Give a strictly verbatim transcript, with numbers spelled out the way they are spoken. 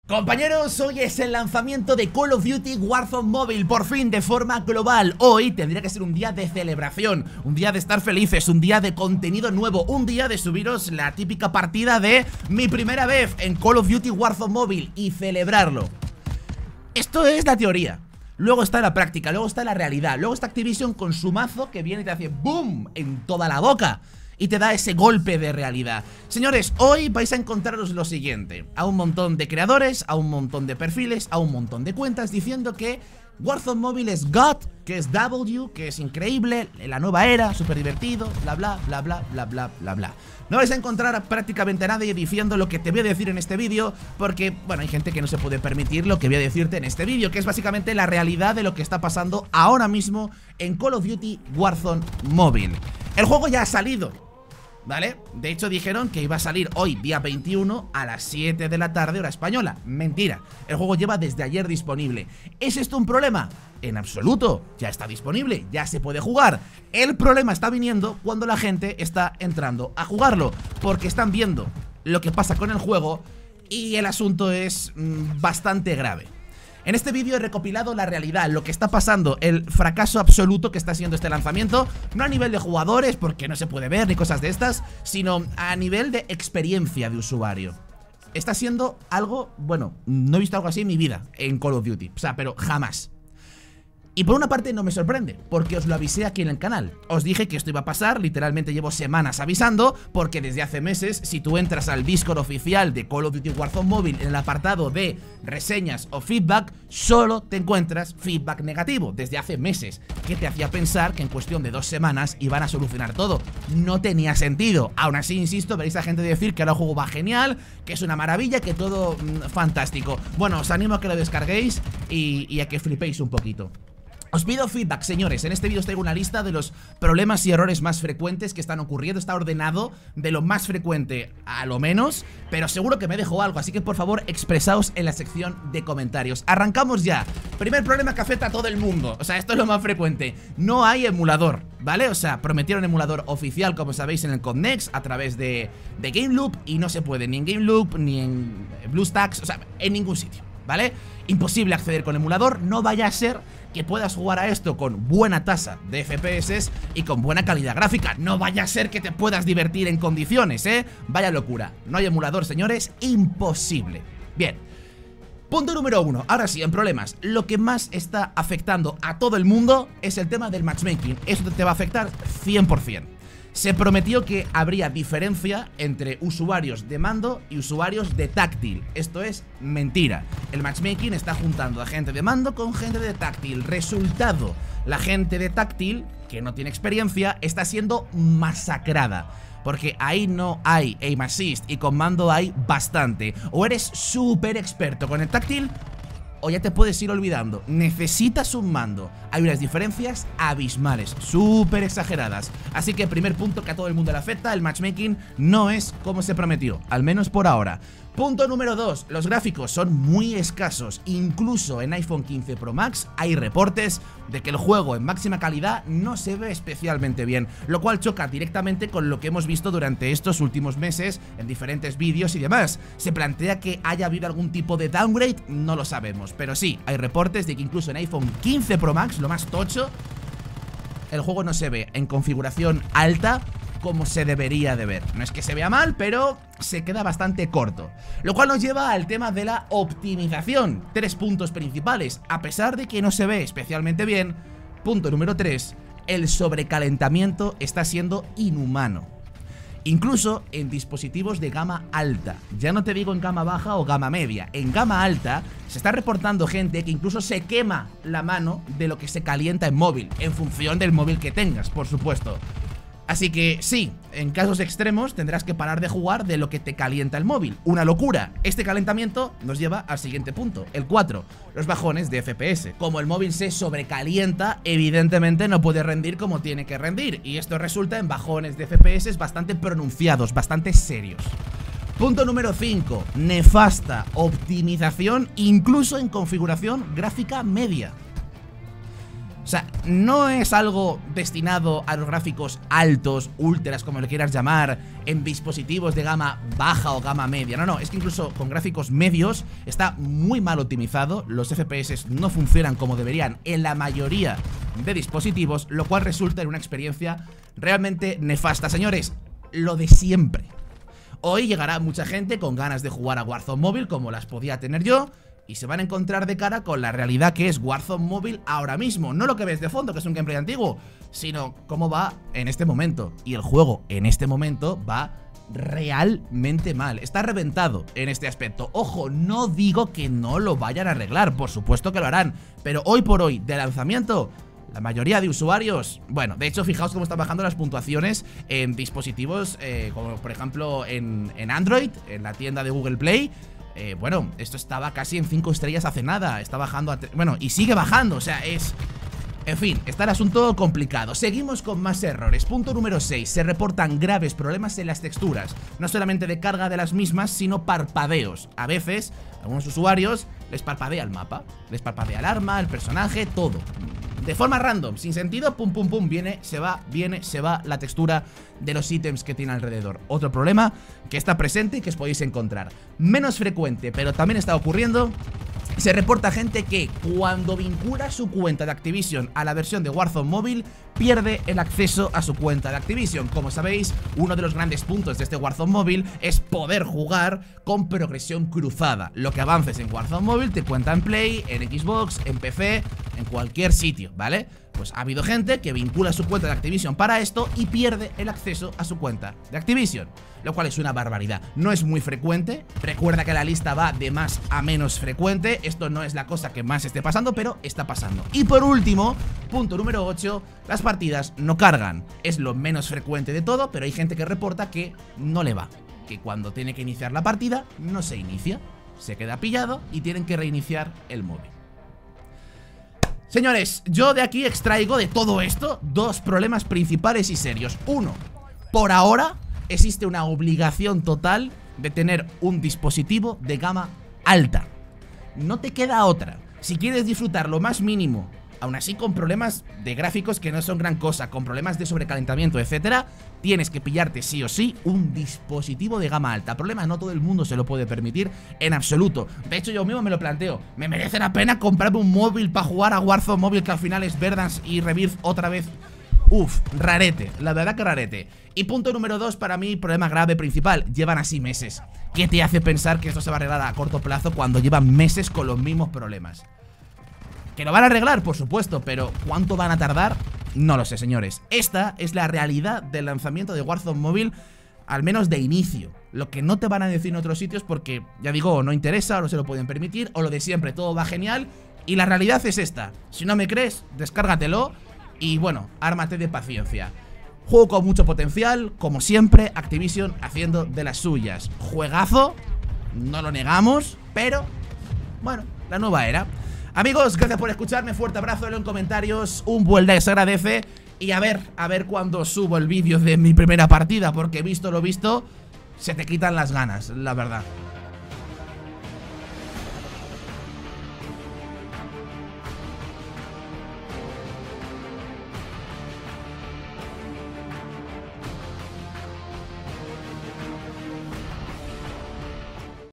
Compañeros, hoy es el lanzamiento de Call of Duty Warzone Mobile, por fin de forma global. Hoy tendría que ser un día de celebración, un día de estar felices, un día de contenido nuevo, un día de subiros la típica partida de mi primera vez en Call of Duty Warzone Mobile y celebrarlo. Esto es la teoría. Luego está la práctica, luego está la realidad, luego está Activision con su mazo que viene y te hace ¡boom! En toda la boca y te da ese golpe de realidad. Señores, hoy vais a encontraros lo siguiente: a un montón de creadores, a un montón de perfiles, a un montón de cuentas diciendo que Warzone Mobile es God, que es W, que es increíble, la nueva era, súper divertido, bla bla bla bla bla bla bla bla. No vais a encontrar a prácticamente a nadie diciendo lo que te voy a decir en este vídeo, porque, bueno, hay gente que no se puede permitir lo que voy a decirte en este vídeo, que es básicamente la realidad de lo que está pasando ahora mismo en Call of Duty Warzone Mobile. El juego ya ha salido, ¿vale? De hecho dijeron que iba a salir hoy, día veintiuno, a las siete de la tarde, hora española. Mentira, el juego lleva desde ayer disponible. ¿Es esto un problema? En absoluto, ya está disponible, ya se puede jugar. El problema está viniendo cuando la gente está entrando a jugarlo, porque están viendo lo que pasa con el juego y el asunto es mmm, bastante grave. En este vídeo he recopilado la realidad, lo que está pasando, el fracaso absoluto que está siendo este lanzamiento, no a nivel de jugadores, porque no se puede ver ni cosas de estas, sino a nivel de experiencia de usuario. Está siendo algo, bueno, no he visto algo así en mi vida en Call of Duty, o sea, pero jamás. Y por una parte no me sorprende, porque os lo avisé aquí en el canal. Os dije que esto iba a pasar, literalmente llevo semanas avisando, porque desde hace meses, si tú entras al Discord oficial de Call of Duty Warzone Mobile en el apartado de reseñas o feedback, solo te encuentras feedback negativo, desde hace meses, que te hacía pensar que en cuestión de dos semanas iban a solucionar todo. No tenía sentido. Aún así, insisto, veréis a gente decir que ahora el juego va genial, que es una maravilla, que todo mmm, fantástico. Bueno, os animo a que lo descarguéis y, y a que flipéis un poquito. Os pido feedback, señores. En este vídeo os traigo una lista de los problemas y errores más frecuentes que están ocurriendo. Está ordenado de lo más frecuente a lo menos, pero seguro que me dejo algo, así que por favor expresaos en la sección de comentarios. Arrancamos ya. Primer problema que afecta a todo el mundo, o sea, esto es lo más frecuente: no hay emulador, ¿vale? O sea, prometieron emulador oficial, como sabéis, en el Codnex a través de, de GameLoop, y no se puede ni en GameLoop, ni en BlueStacks, o sea, en ningún sitio, ¿vale? Imposible acceder con emulador. No vaya a ser que puedas jugar a esto con buena tasa de F P S y con buena calidad gráfica. No vaya a ser que te puedas divertir en condiciones, ¿eh? Vaya locura. No hay emulador, señores. Imposible. Bien. Punto número uno. Ahora sí, en problemas. Lo que más está afectando a todo el mundo es el tema del matchmaking. Eso te va a afectar cien por cien. Se prometió que habría diferencia entre usuarios de mando y usuarios de táctil. Esto es mentira. El matchmaking está juntando a gente de mando con gente de táctil. Resultado: la gente de táctil, que no tiene experiencia, está siendo masacrada, porque ahí no hay aim assist y con mando hay bastante. O eres súper experto con el táctil, o ya te puedes ir olvidando. Necesitas un mando. Hay unas diferencias abismales, súper exageradas. Así que primer punto que a todo el mundo le afecta: el matchmaking no es como se prometió, al menos por ahora. Punto número dos. Los gráficos son muy escasos. Incluso en iPhone quince Pro Max hay reportes de que el juego en máxima calidad no se ve especialmente bien, lo cual choca directamente con lo que hemos visto durante estos últimos meses en diferentes vídeos y demás. ¿Se plantea que haya habido algún tipo de downgrade? No lo sabemos, pero sí, hay reportes de que incluso en iPhone quince Pro Max, lo más tocho, el juego no se ve en configuración alta como se debería de ver. No es que se vea mal, pero se queda bastante corto. Lo cual nos lleva al tema de la optimización. Tres puntos principales. A pesar de que no se ve especialmente bien, punto número tres: el sobrecalentamiento está siendo inhumano. Incluso en dispositivos de gama alta. Ya no te digo en gama baja o gama media. En gama alta se está reportando gente que incluso se quema la mano de lo que se calienta en móvil, en función del móvil que tengas, por supuesto. Así que sí, en casos extremos tendrás que parar de jugar de lo que te calienta el móvil. Una locura. Este calentamiento nos lleva al siguiente punto, el cuatro, los bajones de F P S. Como el móvil se sobrecalienta, evidentemente no puede rendir como tiene que rendir, y esto resulta en bajones de F P S bastante pronunciados, bastante serios. Punto número cinco, nefasta optimización incluso en configuración gráfica media. O sea, no es algo destinado a los gráficos altos, ultras, como le quieras llamar, en dispositivos de gama baja o gama media. No, no, es que incluso con gráficos medios está muy mal optimizado. Los F P S no funcionan como deberían en la mayoría de dispositivos, lo cual resulta en una experiencia realmente nefasta. Señores, lo de siempre. Hoy llegará mucha gente con ganas de jugar a Warzone Mobile, como las podía tener yo, y se van a encontrar de cara con la realidad que es Warzone Mobile ahora mismo. No lo que ves de fondo, que es un gameplay antiguo, sino cómo va en este momento. Y el juego en este momento va realmente mal. Está reventado en este aspecto. Ojo, no digo que no lo vayan a arreglar, por supuesto que lo harán, pero hoy por hoy, de lanzamiento, la mayoría de usuarios, bueno, de hecho fijaos cómo están bajando las puntuaciones en dispositivos eh, como por ejemplo en, en Android, en la tienda de Google Play. Eh, bueno, esto estaba casi en cinco estrellas hace nada. Está bajando a... Bueno, y sigue bajando, o sea, es... En fin, está el asunto complicado. Seguimos con más errores. Punto número seis. Se reportan graves problemas en las texturas. No solamente de carga de las mismas, sino parpadeos. A veces, a algunos usuarios les parpadea el mapa, les parpadea el arma, el personaje, todo. De forma random, sin sentido, pum pum pum, viene, se va, viene, se va la textura de los ítems que tiene alrededor. Otro problema que está presente y que os podéis encontrar. Menos frecuente, pero también está ocurriendo. Se reporta gente que cuando vincula su cuenta de Activision a la versión de Warzone Mobile pierde el acceso a su cuenta de Activision. Como sabéis, uno de los grandes puntos de este Warzone Mobile es poder jugar con progresión cruzada. Lo que avances en Warzone Mobile te cuenta en Play, en Xbox, en P C, en cualquier sitio, ¿vale? Pues ha habido gente que vincula su cuenta de Activision para esto y pierde el acceso a su cuenta de Activision, lo cual es una barbaridad. No es muy frecuente, recuerda que la lista va de más a menos frecuente. Esto no es la cosa que más esté pasando, pero está pasando. Y por último, punto número ocho, las partidas no cargan. Es lo menos frecuente de todo, pero hay gente que reporta que no le va, que cuando tiene que iniciar la partida no se inicia, se queda pillado y tienen que reiniciar el móvil. Señores, yo de aquí extraigo de todo esto dos problemas principales y serios. Uno, por ahora existe una obligación total de tener un dispositivo de gama alta. No te queda otra. Si quieres disfrutar lo más mínimo, aún así con problemas de gráficos que no son gran cosa, con problemas de sobrecalentamiento, etcétera, tienes que pillarte sí o sí un dispositivo de gama alta. Problema, no todo el mundo se lo puede permitir en absoluto. De hecho, yo mismo me lo planteo. ¿Me merece la pena comprarme un móvil para jugar a Warzone Mobile, que al final es Verdansk y Rebirth otra vez? Uf, rarete, la verdad que rarete. Y punto número dos, para mí, problema grave principal. Llevan así meses. ¿Qué te hace pensar que esto se va a arreglar a corto plazo cuando llevan meses con los mismos problemas? ¿Que lo van a arreglar? Por supuesto, pero ¿cuánto van a tardar? No lo sé, señores. Esta es la realidad del lanzamiento de Warzone Mobile, al menos de inicio. Lo que no te van a decir en otros sitios porque, ya digo, no interesa o no se lo pueden permitir, o lo de siempre, todo va genial. Y la realidad es esta. Si no me crees, descárgatelo y, bueno, ármate de paciencia. Juego con mucho potencial, como siempre, Activision haciendo de las suyas. Juegazo, no lo negamos, pero, bueno, la nueva era. Amigos, gracias por escucharme, fuerte abrazo, leo en comentarios, un buen like se agradece. Y a ver, a ver cuando subo el vídeo de mi primera partida, porque visto lo visto, se te quitan las ganas, la verdad.